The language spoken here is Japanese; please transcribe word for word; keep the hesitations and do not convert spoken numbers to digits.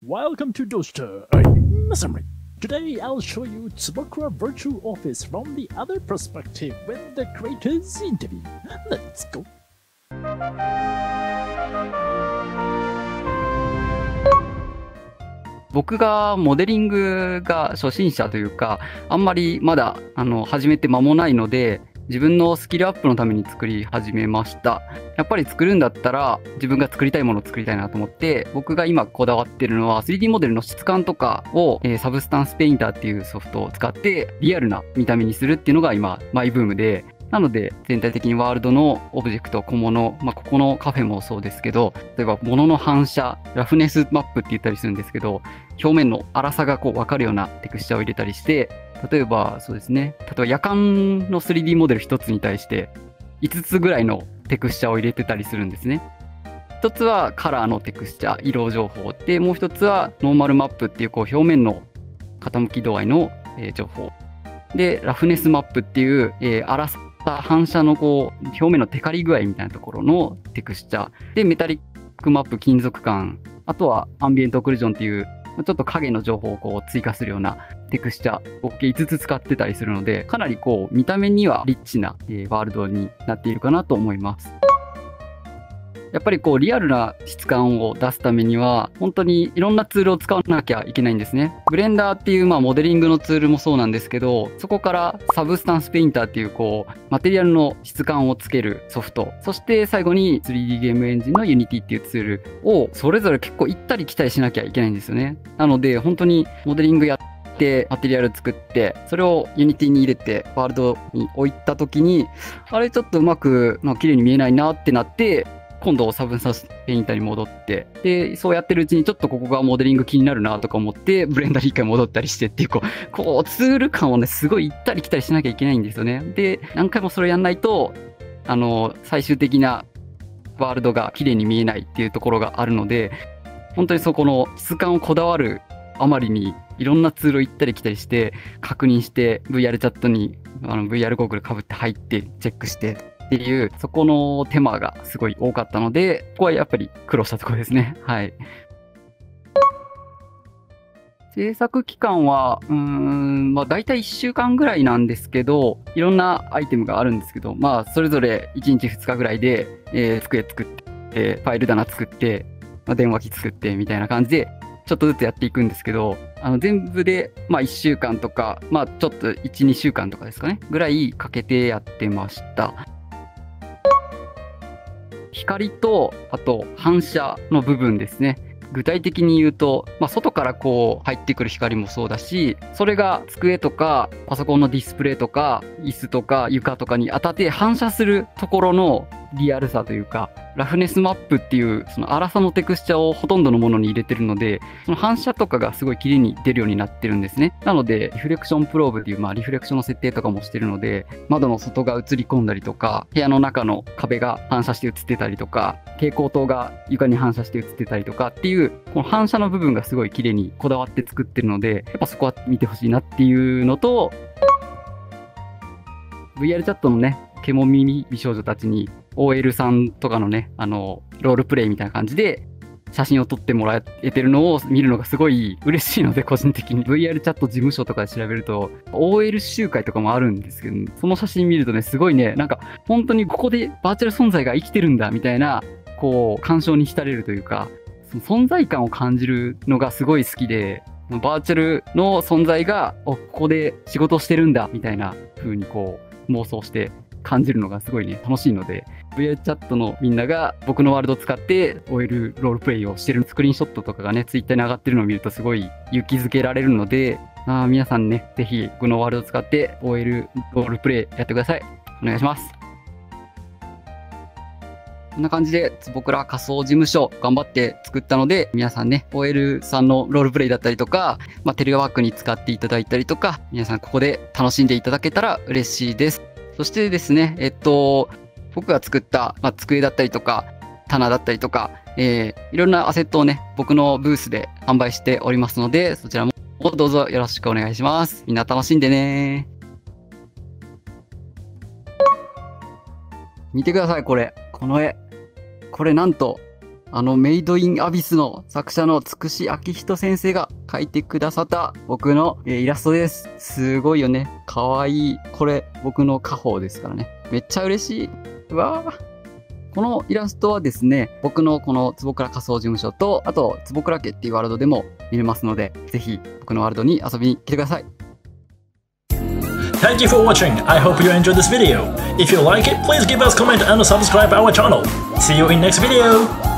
Welcome to Doster. I'm Masami. Today I'll show you Tsubakura Virtual Office from the other perspective with the creators interview. Let's go. 僕がモデリングが初心者というか、あんまりまだあの始めて間もないので、自分のスキルアップのために作り始めました。やっぱり作るんだったら自分が作りたいものを作りたいなと思って、僕が今こだわってるのは スリーディー モデルの質感とかを、えー、サブスタンスペインターっていうソフトを使ってリアルな見た目にするっていうのが今マイブームで、なので全体的にワールドのオブジェクト、小物、まあ、ここのカフェもそうですけど、例えば物の反射、ラフネスマップって言ったりするんですけど、表面の粗さがこう分かるようなテクスチャーを入れたりして、例えばそうですね、例えば夜間の スリーディー モデルひとつに対していつつぐらいのテクスチャーを入れてたりするんですね。ひとつはカラーのテクスチャー、色情報で、もうひとつはノーマルマップっていうこう表面の傾き度合いの、えー、情報で、ラフネスマップっていう、えー、粗さ反射のこう表面のテカリ具合みたいなところのテクスチャーで、メタリックマップ、金属感、あとはアンビエントオクルージョンっていうちょっと影の情報をこう追加するようなテクスチャーをいつつ使ってたりするので、かなりこう見た目にはリッチな、えー、ワールドになっているかなと思います。やっぱりこうリアルな質感を出すためには本当にいろんなツールを使わなきゃいけないんですね。ブレンダーっていうまあモデリングのツールもそうなんですけど、そこからサブスタンスペインターっていうこうマテリアルの質感をつけるソフト、そして最後に スリーディー ゲームエンジンの Unity っていうツールをそれぞれ結構行ったり来たりしなきゃいけないんですよね。なので本当にモデリングやってマテリアル作って、それを Unity に入れてワールドに置いた時に、あれちょっとうまくまあ綺麗に見えないなってなって、今度サブスタンスペインターに戻って、でそうやってるうちにちょっとここがモデリング気になるなとか思ってブレンダーに一回戻ったりしてっていう、こうこうツール感をねすごい行ったり来たりしなきゃいけないんですよね。で何回もそれやんないとあの最終的なワールドが綺麗に見えないっていうところがあるので、本当にそこの質感をこだわるあまりにいろんなツールを行ったり来たりして確認して、 ブイアール チャットにあの ブイアール ゴーグルかぶって入ってチェックしてっていう、そこの手間がすごい多かったので、ここはやっぱり苦労したところですね。はい。制作期間は、うーん、まあ大体いっしゅうかんぐらいなんですけど、いろんなアイテムがあるんですけど、まあそれぞれいちにちふつかぐらいで、えー、机作って、ファイル棚作って、まあ、電話機作ってみたいな感じで、ちょっとずつやっていくんですけど、あの全部で、まあいっしゅうかんとか、まあちょっといち、にしゅうかんとかですかね、ぐらいかけてやってました。光と、あと反射の部分ですね。具体的に言うと、まあ、外からこう入ってくる光もそうだし、それが机とかパソコンのディスプレイとか椅子とか床とかに当たって反射するところのリアルさというか、ラフネスマップっていうその粗さのテクスチャをほとんどのものに入れてるので、その反射とかがすごい綺麗に出るようになってるんですね。なのでリフレクションプローブっていう、まあ、リフレクションの設定とかもしてるので、窓の外が映り込んだりとか、部屋の中の壁が反射して映ってたりとか、蛍光灯が床に反射して映ってたりとかっていう、この反射の部分がすごい綺麗にこだわって作ってるので、やっぱそこは見てほしいなっていうのと、 ブイアール チャットのね、ケモ耳美少女たちに オーエル さんとかのね、あのロールプレイみたいな感じで写真を撮ってもらえてるのを見るのがすごい嬉しいので、個人的に ブイアール チャット事務所とかで調べると オーエル 集会とかもあるんですけど、その写真見るとね、すごいね、なんか本当にここでバーチャル存在が生きてるんだみたいな、こう感傷に浸れるというか、その存在感を感じるのがすごい好きで、バーチャルの存在がここで仕事してるんだみたいな風にこう妄想して感じるのがすごいね楽しいので、 ブイアール チャットのみんなが僕のワールドを使って オーエル ロールプレイをしてるスクリーンショットとかがねツイッターに上がってるのを見るとすごい勇気づけられるので、あ皆さんねぜひ僕のワールドを使って オーエル ロールプレイやってください。お願いします。こんな感じで坪倉仮想事務所頑張って作ったので、皆さんね オーエル さんのロールプレイだったりとか、まあ、テレワークに使っていただいたりとか、皆さんここで楽しんでいただけたら嬉しいです。そしてですね、えっと僕が作った、まあ、机だったりとか棚だったりとか、えー、いろんなアセットをね僕のブースで販売しておりますので、そちらもどうぞよろしくお願いします。みんな楽しんでね。見てください、これこの絵。これなんとあのメイドインアビスの作者のつくしあきひと先生が描いてくださった僕のイラストです。すごいよね。かわいい。これ僕の家宝ですからね。めっちゃ嬉しい。うわー。このイラストはですね、僕のこの坪倉仮想事務所と、あと坪倉家っていうワールドでも見れますので、ぜひ僕のワールドに遊びに来てください。 Thank you for watching. I hope you enjoyed this video. If you like it, please give us a comment and subscribe our channel. See you in next video.